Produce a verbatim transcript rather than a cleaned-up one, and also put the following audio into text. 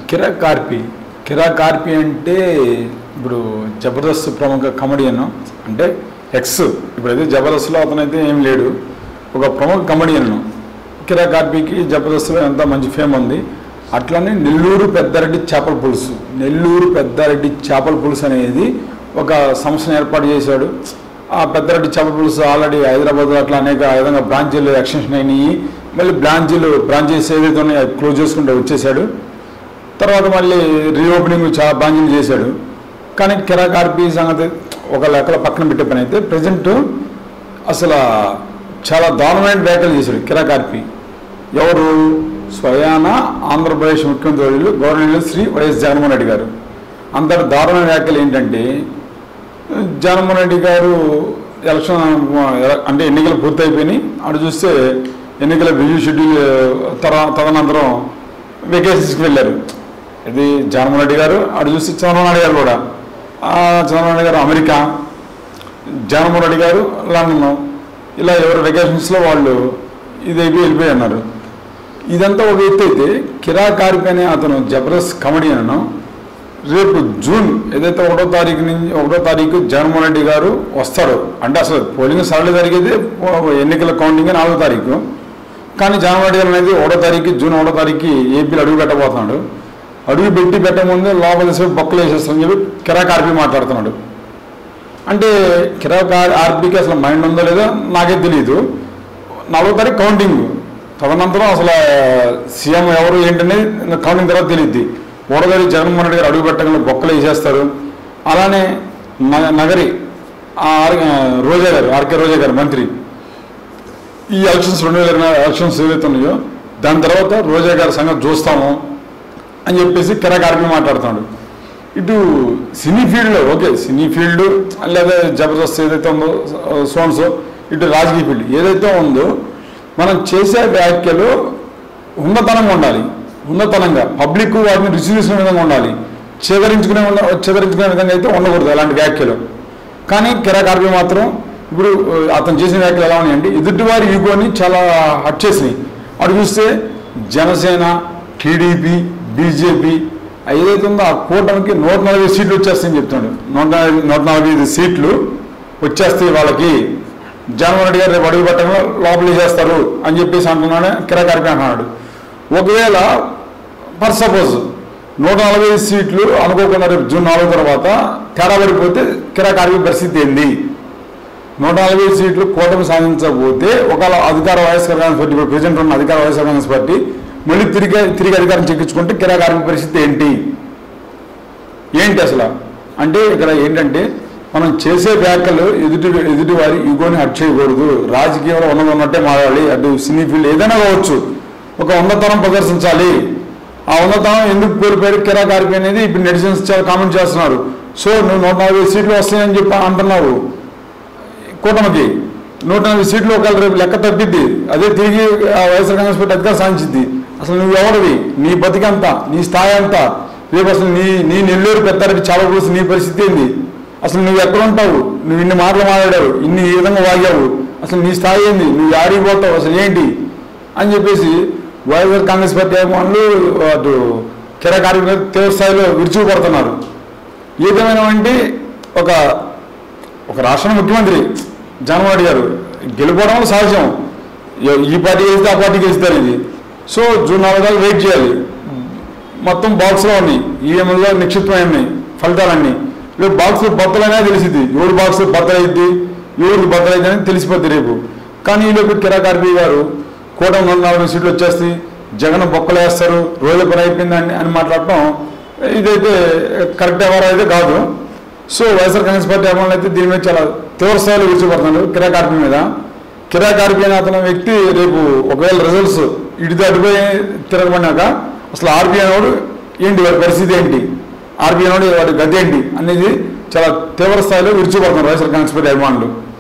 కిరాక్ కార్పి కిరాక్ కార్పి అంటే ఇప్పుడు జబర్దస్త్ ప్రముఖ కమెడియన్ అంటే ఎక్స్ ఇప్పుడైతే జబర్దస్త్లో అతనైతే ఏం లేడు, ఒక ప్రముఖ కమెడియన్. కిరాక్ కార్పికి జబర్దస్త్లో ఎంత మంచి ఫేమ్ ఉంది. అట్లనే నెల్లూరు పెద్దారెడ్డి చేపల పులుసు నెల్లూరు పెద్దారెడ్డి చేపల పులుసు అనేది ఒక సంస్థను ఏర్పాటు చేశాడు. ఆ పెద్దారెడ్డి చేపల పులుసు ఆల్రెడీ హైదరాబాద్లో అట్లా అనేక విధంగా బ్రాంచీలు ఎక్స్టెన్షన్ అయినాయి. మళ్ళీ బ్రాంచీలు బ్రాంచెస్ ఏదైతే ఉన్నాయో క్లోజ్ చేసుకుంటూ వచ్చేసాడు. తర్వాత మళ్ళీ రీఓపెనింగ్ చాలా బ్రాంచీలు చేశాడు. కానీ కిరాక్ కార్పి సంగతి ఒక లెక్కల పక్కన పెట్టే పని అయితే ప్రజెంట్ అసలు చాలా దారుణమైన వ్యాఖ్యలు చేశాడు కిరాక్ కార్పి. ఎవరు? స్వయాన ఆంధ్రప్రదేశ్ ముఖ్యమంత్రి గవర్నర్ శ్రీ వైఎస్ జగన్మోహన్ రెడ్డి గారు. అంతటి దారుణమైన వ్యాఖ్యలు ఏంటంటే, జగన్మోహన్ రెడ్డి గారు ఎలక్షన్ అంటే ఎన్నికలు పూర్తయిపోయినాయి, అటు చూస్తే ఎన్నికల బిజీ షెడ్యూల్ తర్వాత తదనంతరం వెకేషన్స్కి వెళ్ళారు. ఇది జగన్మోహన్ రెడ్డి గారు, అటు చూస్తే చంద్రబాబు నాయుడు గారు కూడా. చంద్రబాబు నాయుడు గారు అమెరికా, జగన్మోహన్ రెడ్డి గారు లండన్, ఇలా ఎవరు వెకేషన్స్లో వాళ్ళు ఇది అయిపోయి వెళ్ళిపోయి అన్నారు. ఇదంతా ఒక ఎత్తు అయితే, కిరాక్ కార్పి అనే అతను జబర్దస్త్ కమెడియన్ రేపు జూన్ ఏదైతే ఒకటో తారీఖు నుంచి ఒకటో తారీఖు జగన్మోహన్ రెడ్డి గారు వస్తాడు అంటే అసలు పోలింగ్ సరళి జరిగేది ఎన్నికల కౌంటింగ్ నాలుగో తారీఖు. కానీ జగన్మోహన్ రెడ్డి గారు అనేది ఒకటో తారీఖు జూన్ ఒకటో తారీఖు ఏపీలో అడుగు పెట్టబోతున్నాడు. అడుగు పెట్టి పెట్టే ముందే లోపల సేపు బొక్కలు వేసేస్తారని చెప్పి కిరాక్ కార్పి మాట్లాడుతున్నాడు. అంటే కిరాక్ కార్పికి అసలు మైండ్ ఉందో లేదో నాకే తెలియదు. నాలుగో తారీఖు కౌంటింగ్, తదనంతరం అసలు సీఎం ఎవరు ఏంటనేది కౌంటింగ్ తర్వాత తెలియద్ది. ఒకటో తారీఖు జగన్మోహన్ రెడ్డి గారు అడుగు పెట్టకుండా బొక్కలు వేసేస్తారు. అలానే నగరి రోజా గారు, ఆర్కే రోజా గారు మంత్రి, ఈ ఎలక్షన్స్ రెండు వేల ఇరవై ఎలక్షన్స్ ఏవైతే ఉన్నాయో దాని తర్వాత రోజా గారి సంగతి చూస్తాము అని చెప్పేసి కిరాక్ కార్పి మాట్లాడుతున్నాడు. ఇటు సినీ ఫీల్డ్లో ఓకే, సినీ ఫీల్డ్ లేదా జబర్దస్త్ ఏదైతే ఉందో సోన్సో, ఇటు రాజకీయ ఫీల్డ్ ఏదైతే ఉందో మనం చేసే వ్యాఖ్యలు ఉన్నతనంగా ఉండాలి. ఉన్నతనంగా పబ్లిక్ వాటిని రిసీవ్ చేసుకునే విధంగా ఉండాలి. చేదరించుకునే చేదరించుకునే విధంగా అయితే ఉండకూడదు అలాంటి వ్యాఖ్యలు. కానీ కిరాక్ కార్పి మాత్రం ఇప్పుడు అతను చేసిన వ్యాఖ్యలు ఎలా ఉన్నాయంటే ఎదుటివారి ఈగోని చాలా హట్ చేసినాయి. అటు చూస్తే జనసేన, టీడీపీ, బీజేపీ ఏదైతే ఉందో ఆ కూటమికి నూట నలభై సీట్లు వచ్చేస్తాయని చెప్తున్నాడు. నూట నూట నలభై ఐదు సీట్లు వచ్చేస్తాయి వాళ్ళకి, జగన్మోహన్ రెడ్డి గారు రేపు అడుగు పెట్టడంలో లోపలి చేస్తారు అని చెప్పేసి అంటున్నాడు కిరాక్ కార్పి అంటున్నాడు. ఒకవేళ ఫర్ సపోజ్ నూట నలభై ఐదు సీట్లు అనుకోకుండా రేపు జూన్ నాలుగు తర్వాత తేడా పడిపోతే కిరాక్ కార్పి పరిస్థితి ఏంది? నూట నలభై ఐదు సీట్లు కూటమి సాధించకపోతే ఒకవేళ అధికార వైఎస్ఆర్ కాంగ్రెస్ పార్టీ, ఇప్పుడు ప్రెసిడెంట్ ఉన్న అధికార వైఎస్ఆర్ కాంగ్రెస్ పార్టీ మళ్ళీ తిరిగి తిరిగి అధికారం చెక్కించుకుంటే కిరాక్ కార్పి పరిస్థితి ఏంటి ఏంటి అసలు? అంటే ఇక్కడ ఏంటంటే మనం చేసే వ్యాఖ్యలు ఎదుటి ఎదుటి వారి ఈగోని హట్ చేయకూడదు. రాజకీయంలో ఉన్నది ఉన్నట్టే మారాలి. అటు సినీ ఫీల్డ్ ఏదైనా కావచ్చు, ఒక ఉన్నతనం ప్రదర్శించాలి. ఆ ఉన్నతనం ఎందుకు కోల్పోయాడు కిరాక్ కార్పి అనేది ఇప్పుడు నెటిజన్స్ చాలా కామెంట్ చేస్తున్నారు. సో నువ్వు నూట నలభై సీట్లు వస్తాయని చెప్పి అంటున్నావు కూటమికి, నూట నలభై సీట్లు ఒకవేళ రేపు లెక్క తప్పిద్ది, అదే తిరిగి వైఎస్ఆర్ కాంగ్రెస్ పార్టీ అధికారం సాధించింది. అసలు నువ్వు ఎవరివి, నీ బతికంతా, నీ స్థాయి అంతా, రేపు అసలు నీ నీ నెల్లూరు పెద్దారెడ్డి చాలా పులుసు నీ పరిస్థితి ఏంది? అసలు నువ్వు ఎక్కడ ఉంటావు? నువ్వు ఇన్ని మాటలు మాట్లాడావు, ఇన్ని ఈ విధంగా వాగావు, అసలు నీ స్థాయి ఏంది? నువ్వు ఆడిపోతావు అసలు ఏంటి అని చెప్పేసి వైఎస్ఆర్ కాంగ్రెస్ పార్టీ అభిమానులు అటు కిరాక్ కార్పి మీద తీవ్ర స్థాయిలో విరుచుకుపడుతున్నారు. ఏదేమైనా అంటే ఒక ఒక రాష్ట్ర ముఖ్యమంత్రి జగన్మోహన్ రెడ్డి గారు గెలుపోవడం సహజం. ఈ పార్టీ వేస్తే ఆ పార్టీకి వేస్తారు. ఇది సో జూన్ నాలుగు దాకా వెయిట్ చేయాలి. మొత్తం బాక్స్లో ఉన్నాయి, ఈఎంఐలో నిక్షిప్తమై ఉన్నాయి ఫలితాలన్నీ. రేపు బాక్స్ బద్దలైనా తెలిసింది, ఎవరు బాక్స్ బద్దలైద్ది, ఎవరికి బద్దలైద్ది అని తెలిసిపోద్ది రేపు. కానీ ఈలోపు కిరాక్ కార్పి గారు కూటమి నూట నలభై సీట్లు వచ్చేస్తాయి, జగన్ బొక్కలు వేస్తారు, రోజుల పని అయిపోయిందని అని మాట్లాడటం ఇదైతే కరెక్ట్ ఎవరు అయితే కాదు. సో వైఎస్ఆర్ కాంగ్రెస్ పార్టీ అభిమానులు అయితే దీని మీద చాలా తీవ్ర స్థాయిలో విరుచుకుపడుతున్నారు కిరాక్ కార్పి మీద. కిరాక్ కార్పి అనే అతను వ్యక్తి రేపు ఒకవేళ రిజల్ట్స్ ఇటు అటుపోయి తిరగబడినాక అసలు ఆర్బీ అనేవాడు ఏంటి, వాడి పరిస్థితి ఏంటి, ఆర్బీ అనేవాడు వాడి గతి ఏంటి అనేది చాలా తీవ్ర స్థాయిలో విరుచుకుపడుతున్నారు వైఎస్ఆర్ కాంగ్రెస్ పార్టీ అభిమానులు.